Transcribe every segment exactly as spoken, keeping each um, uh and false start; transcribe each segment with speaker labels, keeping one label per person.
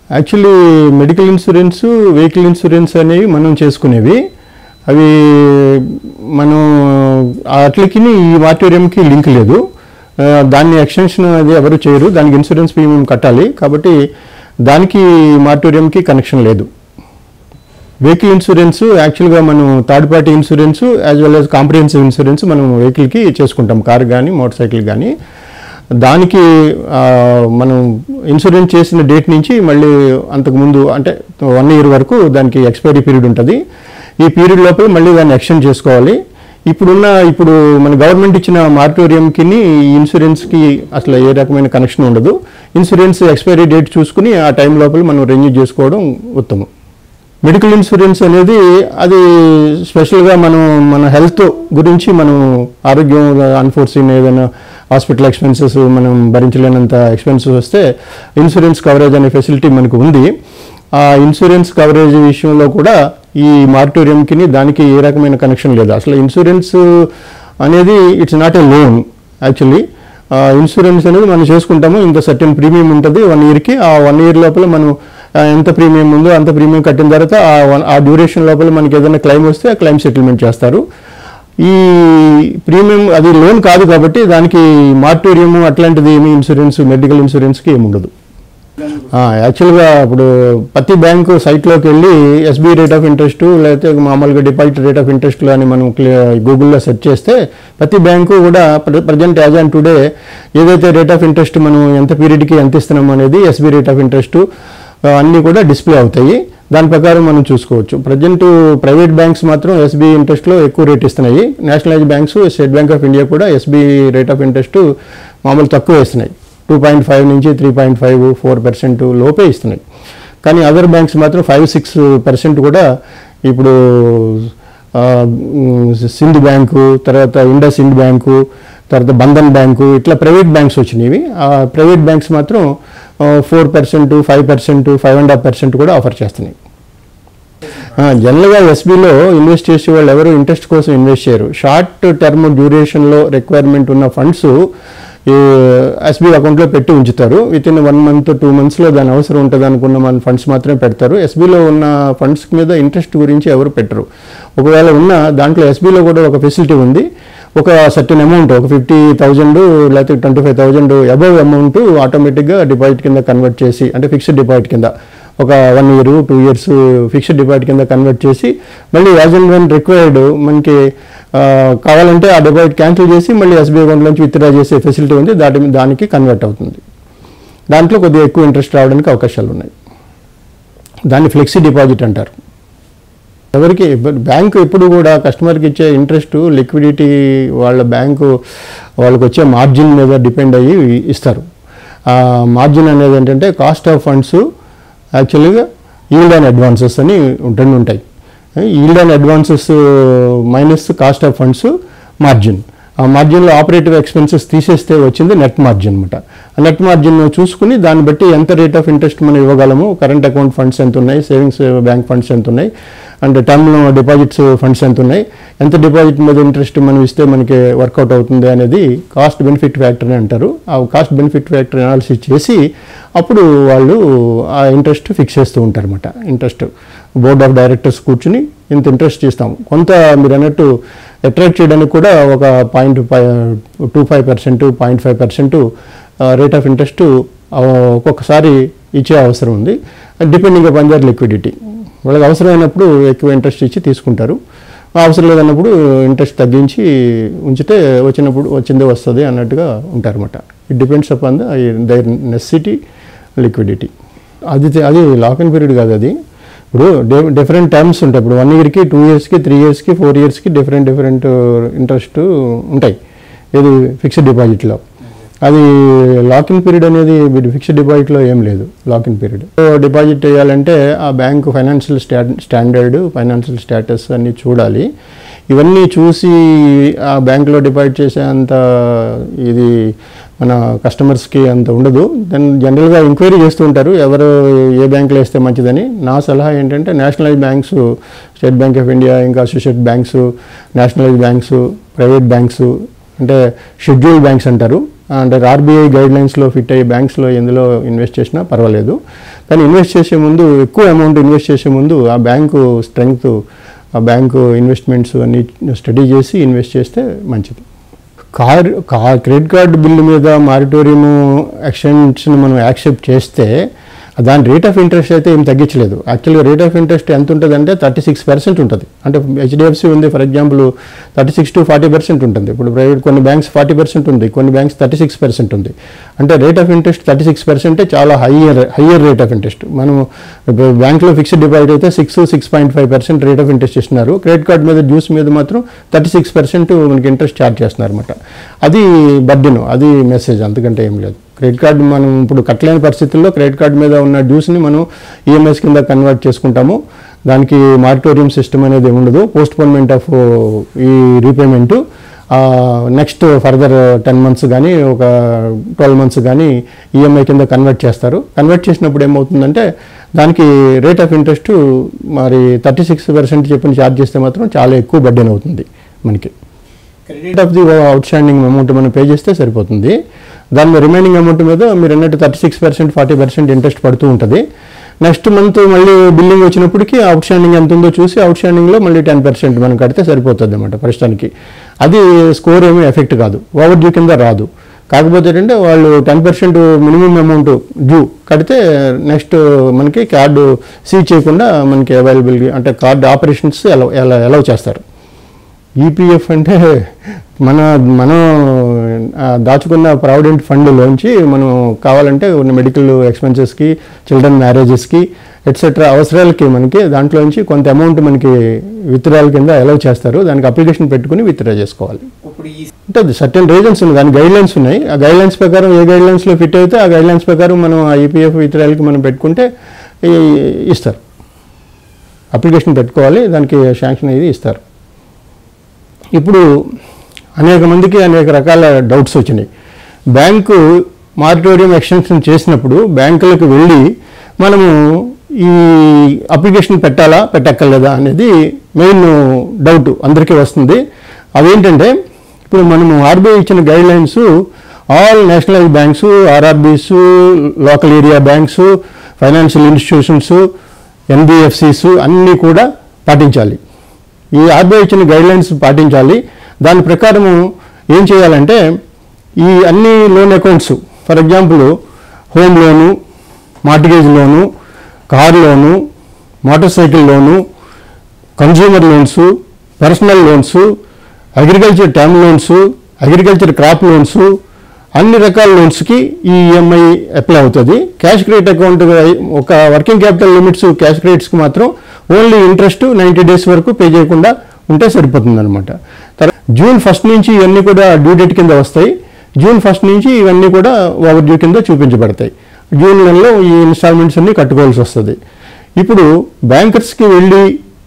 Speaker 1: Actually medical insurance, vehicle insurance అనేవి మనం చేసుకునేవి. అవి మనం అట్లకి ఈ మార్టోరియంకి లింక్ లేదు. దాన్ని ఎక్స్టెన్షన్ అది ఎవరు చేయరు, దానికి ఇన్సూరెన్స్ ప్రీమియం కట్టాలి. కాబట్టి దానికి మార్టోరియంకి కనెక్షన్ లేదు. వెహికల్ ఇన్సూరెన్స్ యాక్చువల్గా మనం third party insurance as well as comprehensive insurance మనం వెహికల్కి చేసుకుంటాం, కార్ కానీ మోటార్ సైకిల్ కానీ. దానికి మనం ఇన్సూరెన్స్ చేసిన డేట్ నుంచి మళ్ళీ అంతకుముందు అంటే వన్ ఇయర్ వరకు దానికి ఎక్స్పైరీ పీరియడ్ ఉంటుంది. ఈ పీరియడ్ లోపల మళ్ళీ దాన్ని ఎక్స్టెండ్ చేసుకోవాలి. ఇప్పుడున్న ఇప్పుడు మన గవర్నమెంట్ ఇచ్చిన మార్టోరియంకి ఇన్సూరెన్స్కి అసలు ఏ రకమైన కనెక్షన్ ఉండదు. ఇన్సూరెన్స్ ఎక్స్పైరీ డేట్ చూసుకుని ఆ టైం లోపల మనం రెన్యూ చేసుకోవడం ఉత్తమం. మెడికల్ ఇన్సూరెన్స్ అనేది అది స్పెషల్గా మనం మన హెల్త్ గురించి మనం ఆరోగ్యం అన్ఫోర్సీన్ ఏదైనా హాస్పిటల్ ఎక్స్పెన్సెస్ మనం భరించలేనంత ఎక్స్పెన్సెస్ వస్తే ఇన్సూరెన్స్ కవరేజ్ అనే ఫెసిలిటీ మనకు ఉంది. ఆ ఇన్సూరెన్స్ కవరేజ్ విషయంలో కూడా ఈ మార్టోరియంకి దానికి ఏ రకమైన కనెక్షన్ లేదు. అసలు ఇన్సూరెన్స్ అనేది it's not a loan. Actually insurance అనేది మనం చేసుకుంటాము, ఇంత సర్టెన్ ప్రీమియం ఉంటుంది వన్ ఇయర్కి. ఆ వన్ ఇయర్ లోపల మనం ఎంత ప్రీమియం ఉందో అంత ప్రీమియం కట్టిన తర్వాత ఆ వన్ ఆ డ్యూరేషన్ లోపల మనకి ఏదైనా క్లెయిమ్ వస్తే ఆ క్లెయిమ్ సెటిల్మెంట్ చేస్తారు. ఈ ప్రీమియం అది లోన్ కాదు కాబట్టి దానికి మార్టోరియం అట్లాంటిది ఏమి ఇన్సూరెన్స్ మెడికల్ ఇన్సూరెన్స్కి ఏమి ఉండదు. యాక్చువల్గా ఇప్పుడు ప్రతి బ్యాంకు సైట్లోకి వెళ్ళి ఎస్బీ రేట్ ఆఫ్ ఇంట్రెస్ట్ లేకపోతే మామూలుగా డిపాజిట్ రేట్ ఆఫ్ ఇంట్రెస్ట్లో అని మనం గూగుల్లో సెర్చ్ చేస్తే ప్రతి బ్యాంకు కూడా ప్రజెంట్ యాజ్ ఆన్ టుడే ఏదైతే రేట్ ఆఫ్ ఇంట్రెస్ట్ మనం ఎంత పీరియడ్కి ఎంత ఇస్తున్నాం అనేది ఎస్బీ రేట్ ఆఫ్ ఇంట్రెస్ట్ అన్నీ కూడా డిస్ప్లే అవుతాయి. దాని ప్రకారం మనం చూసుకోవచ్చు. ప్రజెంట్ ప్రైవేట్ బ్యాంక్స్ మాత్రం ఎస్బీ ఇంట్రెస్ట్లో ఎక్కువ రేట్ ఇస్తున్నాయి. Nationalise banks, state bank of India కూడా ఎస్బీ రేట్ ఆఫ్ ఇంట్రెస్ట్ మామూలు తక్కువ ఇస్తున్నాయి. టూ పాయింట్ ఫైవ్ నుంచి three point five four percent లోపే ఇస్తున్నాయి. కానీ అదర్ బ్యాంక్స్ మాత్రం ఫైవ్ సిక్స్ పర్సెంట్ కూడా ఇప్పుడు సింధ్ బ్యాంకు, తర్వాత ఇండస్ ఇండ్ బ్యాంకు, తర్వాత బంధన్ బ్యాంకు ఇట్లా ప్రైవేట్ బ్యాంక్స్ వచ్చినవి. ఆ ప్రైవేట్ బ్యాంక్స్ మాత్రం four percent five percent five and half percent కూడా ఆఫర్ చేస్తున్నాయి. జనరల్గా ఎస్బీలో ఇన్వెస్ట్ చేసే వాళ్ళు ఎవరు ఇంట్రెస్ట్ కోసం ఇన్వెస్ట్ చేయరు. షార్ట్ టర్మ్ డ్యూరేషన్లో రిక్వైర్మెంట్ ఉన్న ఫండ్స్ ఈ ఎస్బీ అకౌంట్లో పెట్టి ఉంచుతారు. Within one month two మంత్స్లో దాని అవసరం ఉంటుంది అనుకున్న మన ఫండ్స్ మాత్రమే పెడతారు. ఎస్బీలో ఉన్న ఫండ్స్ మీద ఇంట్రెస్ట్ గురించి ఎవరు పెట్టరు. ఒకవేళ ఉన్న దాంట్లో ఎస్బీలో కూడా ఒక ఫెసిలిటీ ఉంది. ఒక సర్టెన్ అమౌంట్ ఒక ఫిఫ్టీ థౌజండ్ లేకపోతే twenty five thousand above amount ఆటోమేటిక్గా డిపాజిట్ కింద కన్వర్ట్ చేసి అంటే ఫిక్స్డ్ డిపాజిట్ కింద ఒక one year two years fixed deposit కింద కన్వర్ట్ చేసి మళ్ళీ యాజ్ అండ్ వెన్ రిక్వైర్డ్ మనకి కావాలంటే ఆ డిపాజిట్ క్యాన్సిల్ చేసి మళ్ళీ ఎస్బీ అకౌంట్ నుంచి విత్డ్రా చేసే ఫెసిలిటీ ఉంది. దాని దానికి కన్వర్ట్ అవుతుంది. దాంట్లో కొద్దిగా ఎక్కువ ఇంట్రెస్ట్ రావడానికి అవకాశాలు ఉన్నాయి. దాన్ని ఫ్లెక్సీ డిపాజిట్ అంటారు. ఎవరికి బ్యాంకు ఎప్పుడు కూడా కస్టమర్కి ఇచ్చే ఇంట్రెస్ట్ లిక్విడిటీ వాళ్ళ బ్యాంకు వాళ్ళకి వచ్చే మార్జిన్ మీద డిపెండ్ అయ్యి ఇస్తారు. ఆ మార్జిన్ అనేది ఏంటంటే కాస్ట్ ఆఫ్ ఫండ్స్ యాక్చువల్గా ఈల్డ్ అండ్ అడ్వాన్సెస్ అని రెండు ఉంటాయి. Yield and advances minus cost of funds margin. ఆ మార్జిన్లో ఆపరేటివ్ ఎక్స్పెన్సెస్ తీసేస్తే వచ్చింది నెట్ మార్జిన్ అనమాట. ఆ నెట్ మార్జిన్ చూసుకుని దాన్ని బట్టి ఎంత రేట్ ఆఫ్ ఇంట్రెస్ట్ మనం ఇవ్వగలము, కరెంట్ అకౌంట్ ఫండ్స్ ఎంత ఉన్నాయి, సేవింగ్స్ బ్యాంక్ ఫండ్స్ ఎంత ఉన్నాయి, అండ్ టర్మ్ డిపాజిట్స్ ఫండ్స్ ఎంత ఉన్నాయి, ఎంత డిపాజిట్ మీద ఇంట్రెస్ట్ మనం ఇస్తే మనకి వర్కౌట్ అవుతుంది అనేది కాస్ట్ బెనిఫిట్ ఫ్యాక్టర్ అని అంటారు. ఆ కాస్ట్ బెనిఫిట్ ఫ్యాక్టర్ అనాలిసిస్ చేసి అప్పుడు వాళ్ళు ఆ ఇంట్రెస్ట్ ఫిక్స్ చేస్తూ ఉంటారు అనమాట. ఇంట్రెస్ట్ బోర్డ్ ఆఫ్ డైరెక్టర్స్ కూర్చుని ఇంత ఇంట్రెస్ట్ ఇస్తాం. కొంత మీరు అన్నట్టు అట్రాక్ట్ చేయడానికి కూడా ఒక point five two five percent point five percent rate of interest ఒక్కొక్కసారి ఇచ్చే అవసరం ఉంది. Depending upon their liquidity. వాళ్ళకి అవసరమైనప్పుడు ఎక్కువ ఇంట్రెస్ట్ ఇచ్చి తీసుకుంటారు. అవసరం లేదన్నప్పుడు ఇంట్రెస్ట్ తగ్గించి ఉంచితే వచ్చినప్పుడు వచ్చిందే వస్తుంది అన్నట్టుగా ఉంటారన్నమాట. It depends upon the their necessity liquidity. అది అది లాక్ ఇన్ పీరియడ్ కాదు. అది ఇప్పుడు డిఫరెంట్ టర్మ్స్ ఉంటాయి. ఇప్పుడు వన్ ఇయర్కి టూ ఇయర్స్కి త్రీ ఇయర్స్కి ఫోర్ ఇయర్స్కి డిఫరెంట్ డిఫరెంట్ ఇంట్రెస్ట్ ఉంటాయి. ఇది ఫిక్స్డ్ డిపాజిట్లో. అది లాక్ ఇన్ పీరియడ్ అనేది ఫిక్స్డ్ డిపాజిట్లో ఏం లేదు. లాక్ ఇన్ పీరియడ్ డిపాజిట్ చేయాలంటే ఆ బ్యాంకు ఫైనాన్షియల్ స్టా స్టాండర్డ్ ఫైనాన్షియల్ స్టేటస్ అన్నీ చూడాలి. ఇవన్నీ చూసి ఆ బ్యాంకులో డిపాజిట్ చేసేంత ఇది మన కస్టమర్స్కి అంత ఉండదు. దెన్ జనరల్గా ఎంక్వైరీ చేస్తూ ఉంటారు ఎవరు ఏ బ్యాంకులో వేస్తే మంచిదని. నా సలహా ఏంటంటే nationalise banks, state bank of India, ఇంకా associate banks, nationalise banks, private banks అంటే షెడ్యూల్డ్ బ్యాంక్స్ అంటారు. అంటే ఆర్బీఐ గైడ్లైన్స్లో ఫిట్ అయ్యే బ్యాంక్స్లో ఎందులో ఇన్వెస్ట్ చేసినా పర్వాలేదు. కానీ ఇన్వెస్ట్ చేసే ముందు ఎక్కువ అమౌంట్ ఇన్వెస్ట్ చేసే ముందు ఆ బ్యాంకు స్ట్రెంగ్త్, ఆ బ్యాంకు ఇన్వెస్ట్మెంట్స్ అన్ని స్టడీ చేసి ఇన్వెస్ట్ చేస్తే మంచిది. కార్ కా క్రెడిట్ కార్డు బిల్లు మీద మారిటోరియం ఎక్స్టెన్షన్ మనం యాక్సెప్ట్ చేస్తే దాని రేట్ ఆఫ్ ఇంట్రెస్ట్ అయితే ఏం తగ్గించలేదు. యాక్చువల్గా రేట్ ఆఫ్ ఇంట్రెస్ట్ ఎంత ఉంటుంది అంటే థర్టీ సిక్స్ పర్సెంట్ ఉంటుంది. అంటే హెచ్డిఎఫ్సి ఉంది for example thirty six to forty percent ఉంటుంది. ఇప్పుడు ప్రైవేట్ కొన్ని బ్యాంక్స్ ఫార్టీ పర్సెంట్ ఉంది, కొన్ని బ్యాంక్స్ థర్టీ సిక్స్ పర్సెంట్ ఉంది. అంటే rate of interest thirty six పర్సెంటే చాలా higher higher rate of interest. మనం బ్యాంక్లో ఫిక్స్డ్ డిపాజిట్ అయితే six six point five percent rate of interest ఇస్తున్నారు. క్రెడిట్ కార్డ్ మీద డ్యూస్ మీద మాత్రం థర్టీ సిక్స్ పర్సెంట్ మనకి ఇంట్రెస్ట్ ఛార్జ్ చేస్తున్నారు అనమాట. అది బర్డెన్, అది మెసేజ్, అంతకంటే ఏం లేదు. క్రెడిట్ కార్డు మనం ఇప్పుడు కట్టలేని పరిస్థితుల్లో క్రెడిట్ కార్డు మీద ఉన్న డ్యూస్ని మనం ఈఎంఐస్ కింద కన్వర్ట్ చేసుకుంటాము. దానికి మారిటోరియం సిస్టమ్ అనేది ఉండదు. పోస్ట్ పోన్మెంట్ ఆఫ్ ఈ repayment next further ten months కానీ ఒక ట్వెల్వ్ మంత్స్ కానీ ఈఎంఐ కింద కన్వర్ట్ చేస్తారు. కన్వర్ట్ చేసినప్పుడు ఏమవుతుందంటే దానికి రేట్ ఆఫ్ ఇంట్రెస్ట్ మరి థర్టీ సిక్స్ పర్సెంట్ చెప్పిన ఛార్జ్ చేస్తే మాత్రం చాలా ఎక్కువ బర్డెన్ అవుతుంది మనకి. Credit of the outstanding amount మనం పే చేస్తే సరిపోతుంది. దాని రిమైనింగ్ అమౌంట్ మీద మీరు అన్నట్టు thirty six percent forty percent interest పడుతూ ఉంటుంది. నెక్స్ట్ మంత్ మళ్ళీ బిల్లింగ్ వచ్చినప్పటికీ అవుట్ స్టాండింగ్ ఎంత ఉందో చూసి అవుట్ స్టాండింగ్లో మళ్ళీ టెన్ పర్సెంట్ మనం కడితే సరిపోతుంది అన్నమాట ప్రస్తుతానికి. అది స్కోర్ ఏమీ ఎఫెక్ట్ కాదు, ఓవర్ డ్యూ కింద రాదు. కాకపోతే ఏంటంటే వాళ్ళు ten percent minimum amount due కడితే నెక్స్ట్ మనకి కార్డు సీజ్ చేయకుండా మనకి అవైలబుల్ అంటే కార్డు ఆపరేషన్స్ ఎలా ఎలా అలౌ చేస్తారు. ఈపీఎఫ్ అంటే మన మనం దాచుకున్న ప్రావిడెంట్ ఫండ్లోంచి మనం కావాలంటే ఉన్న మెడికల్ ఎక్స్పెన్సెస్కి, చిల్డ్రన్ మ్యారేజెస్కి ఎట్సెట్రా అవసరాలకి మనకి దాంట్లోంచి కొంత అమౌంట్ మనకి విత్డ్రాల్ కింద అలౌ చేస్తారు. దానికి అప్లికేషన్ పెట్టుకుని విత్డ్రా చేసుకోవాలి. అంటే అది సర్టెన్ రీజన్స్ ఉన్నాయి, దాని గైడ్లైన్స్ ఉన్నాయి. ఆ గైడ్లైన్స్ ప్రకారం ఏ గైడ్లైన్స్లో ఫిట్ అయితే ఆ గైడ్లైన్స్ ప్రకారం మనం ఆ ఈపీఎఫ్ విత్డ్రాల్కి మనం పెట్టుకుంటే ఇస్తారు. అప్లికేషన్ పెట్టుకోవాలి, దానికి శాంక్షన్ అయ్యి ఇస్తారు. ఇప్పుడు అనేక మందికి అనేక రకాల డౌట్స్ వచ్చినాయి. బ్యాంకు మారిటోరియం ఎక్స్టెన్షన్ చేసినప్పుడు బ్యాంకులకు వెళ్ళి మనము ఈ అప్లికేషన్ పెట్టాలా పెట్టక్కర్లేదా అనేది మెయిన్ డౌట్ అందరికీ వస్తుంది. అదేంటంటే ఇప్పుడు మనము ఆర్బీఐ ఇచ్చిన guidelines all nationalise banks, RRBs, local area banks, financial institutions, NBFCs అన్నీ కూడా పాటించాలి. ఈ ఆర్బీఐ ఇచ్చిన గైడ్లైన్స్ పాటించాలి. దాని ప్రకారము ఏం చేయాలంటే ఈ అన్ని loan accounts for example home loan, mortgage loan, car loan, motor cycle loan, consumer loans, personal loans, agriculture term loans, agriculture crop loans, అన్ని రకాల లోన్స్కి ఈ ఈఎంఐ అప్లై అవుతుంది. క్యాష్ క్రెడిట్ అకౌంట్ ఒక వర్కింగ్ క్యాపిటల్ లిమిట్స్ క్యాష్ క్రెడిట్స్కి మాత్రం only interest ninety days వరకు pay చేయకుండా ఉంటే సరిపోతుంది అనమాట. తర్వాత జూన్ ఫస్ట్ నుంచి ఇవన్నీ కూడా డ్యూ డేట్ కింద వస్తాయి. జూన్ ఫస్ట్ నుంచి ఇవన్నీ కూడా ఓవర్ డ్యూ కింద చూపించబడతాయి. జూన్ నెలలో ఈ ఇన్స్టాల్మెంట్స్ అన్నీ కట్టుకోవాల్సి వస్తుంది. ఇప్పుడు బ్యాంకర్స్కి వెళ్ళి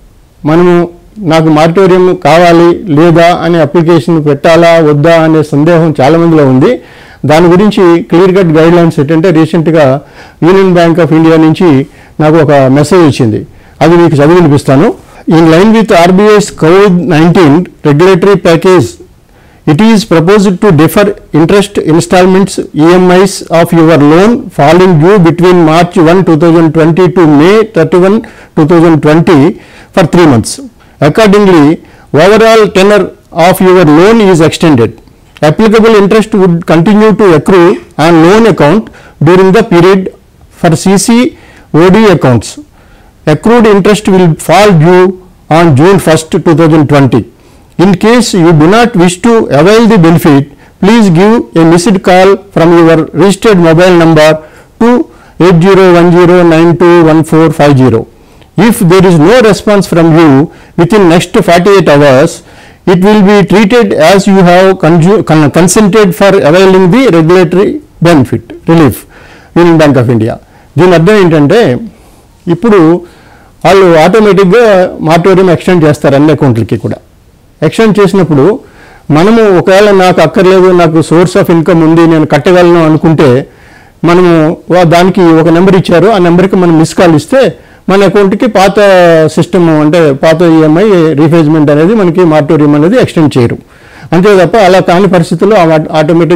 Speaker 1: మనము నాకు మారిటోరియం కావాలి లేదా అనే అప్లికేషన్ పెట్టాలా వద్దా అనే సందేహం చాలామందిలో ఉంది. దాని గురించి క్లియర్ కట్ గైడ్లైన్స్ ఏంటంటే రీసెంట్గా యూనియన్ బ్యాంక్ ఆఫ్ ఇండియా నుంచి నాకు ఒక మెసేజ్ వచ్చింది. అది మీకు చదివి వినిపిస్తాను. In line with RBI's COVID nineteen regulatory package it is proposed to defer interest installments E M Is of your loan falling due between March first, twenty twenty to May thirty-first, twenty twenty for three months. Accordingly, overall tenor of your loan is extended. Applicable interest would continue to accrue on loan account during the period for C C O D accounts. Accrued interest will fall due on June first, twenty twenty. In case you do not wish to avail the benefit, please give a missed call from your registered mobile number to eight zero one zero nine two one four five zero. If there is no response from you within next forty-eight hours, it will be treated as you have con consented for availing the regulatory benefit relief. Union Bank of India. దీని అర్థం ఏంటంటే ఇప్పుడు వాళ్ళు ఆటోమేటిక్గా moratorium extend చేస్తారు అన్ని అకౌంట్లకి కూడా. ఎక్స్టెండ్ చేసినప్పుడు మనము ఒకవేళ నాకు అక్కర్లేదు, నాకు సోర్స్ ఆఫ్ ఇన్కమ్ ఉంది, నేను కట్టగలను అనుకుంటే మనము దానికి ఒక నెంబర్ ఇచ్చారు, ఆ నెంబర్కి మనం మిస్ కాల్ ఇస్తే మన అకౌంట్కి పాత సిస్టమ్ అంటే పాత ఈఎంఐ రీఫేజ్మెంట్ అనేది మనకి మారిటోరియం అనేది ఎక్స్టెండ్ చేయరు. అంతే తప్ప అలా కాని పరిస్థితుల్లో ఆటోమేటిక్గా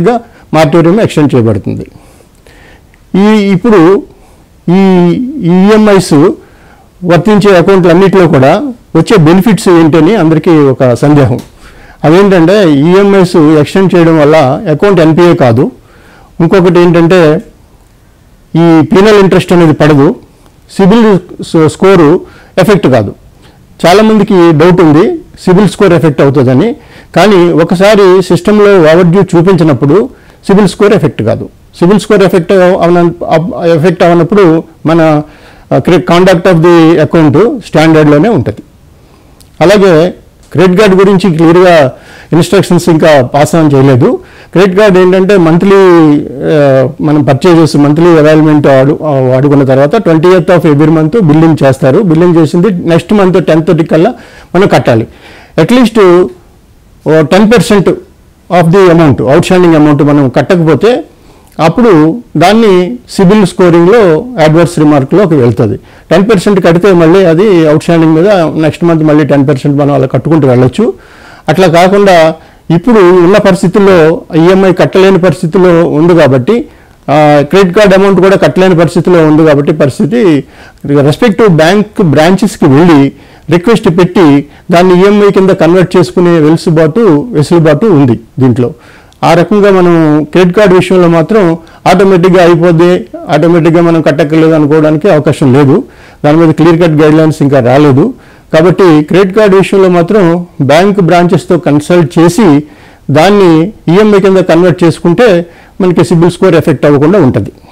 Speaker 1: మారిటోరియం ఎక్స్టెండ్ చేయబడుతుంది. ఈ ఇప్పుడు ఈ ఈఎంఐస్ వర్తించే అకౌంట్లు అన్నింటిలో కూడా వచ్చే బెనిఫిట్స్ ఏంటని అందరికీ ఒక సందేహం. అదేంటంటే ఈఎంఐస్ ఎక్స్టెండ్ చేయడం వల్ల అకౌంట్ ఎన్పిఏ కాదు. ఇంకొకటి ఏంటంటే ఈ పీనల్ ఇంట్రెస్ట్ అనేది పడదు, సిబిల్ స్కోరు ఎఫెక్ట్ కాదు. చాలామందికి డౌట్ ఉంది సిబిల్ స్కోర్ ఎఫెక్ట్ అవుతుందని, కానీ ఒకసారి సిస్టంలో ఓవర్డ్యూ చూపించినప్పుడు సిబిల్ స్కోర్ ఎఫెక్ట్ కాదు. సిబిల్ స్కోర్ ఎఫెక్ట్ అవన ఎఫెక్ట్ అవనప్పుడు మన కాండక్ట్ ఆఫ్ ది అకౌంట్ స్టాండర్డ్లోనే ఉంటుంది. అలాగే క్రెడిట్ కార్డ్ గురించి క్లియర్గా ఇన్స్ట్రక్షన్స్ ఇంకా పాస్ ఆన్ చేయలేదు. క్రెడిట్ కార్డ్ ఏంటంటే మంత్లీ మనం పర్చేజెస్ మంత్లీ అవైలమెంట్ అడు అడుగున్న తర్వాత twenty eighth of every month billing చేస్తారు. బిల్లింగ్ చేసింది నెక్స్ట్ మంత్ టెన్త్ కల్లా మనం కట్టాలి. At least ten percent of the amount outstanding amount మనం కట్టకపోతే అప్పుడు దాన్ని సిబిల్ స్కోరింగ్లో అడ్వర్స్ రిమార్క్లోకి వెళ్తుంది. టెన్ పర్సెంట్ కడితే మళ్ళీ అది అవుట్ స్టాండింగ్ మీద నెక్స్ట్ మంత్ మళ్ళీ టెన్ పర్సెంట్ మనం అలా కట్టుకుంటూ వెళ్ళొచ్చు. అట్లా కాకుండా ఇప్పుడు ఉన్న పరిస్థితుల్లో ఈఎంఐ కట్టలేని పరిస్థితిలో ఉంది కాబట్టి, క్రెడిట్ కార్డ్ అమౌంట్ కూడా కట్టలేని పరిస్థితిలో ఉంది కాబట్టి పరిస్థితి రెస్పెక్టివ్ బ్యాంక్ బ్రాంచెస్కి వెళ్ళి రిక్వెస్ట్ పెట్టి దాన్ని ఈఎంఐ కింద కన్వర్ట్ చేసుకునే వెసులుబాటు వెసులుబాటు ఉంది దీంట్లో. ఆ రకంగా మనం క్రెడిట్ కార్డు విషయంలో మాత్రం ఆటోమేటిక్గా అయిపోద్ది, ఆటోమేటిక్గా మనం కట్టక్కర్లేదు అనుకోవడానికి అవకాశం లేదు. దాని మీద క్లియర్ కట్ గైడ్ లైన్స్ ఇంకా రాలేదు. కాబట్టి క్రెడిట్ కార్డు విషయంలో మాత్రం బ్యాంక్ బ్రాంచెస్తో కన్సల్ట్ చేసి దాన్ని ఈఎంఐ కింద కన్వర్ట్ చేసుకుంటే మనకి సిబిల్ స్కోర్ ఎఫెక్ట్ అవ్వకుండా ఉంటుంది.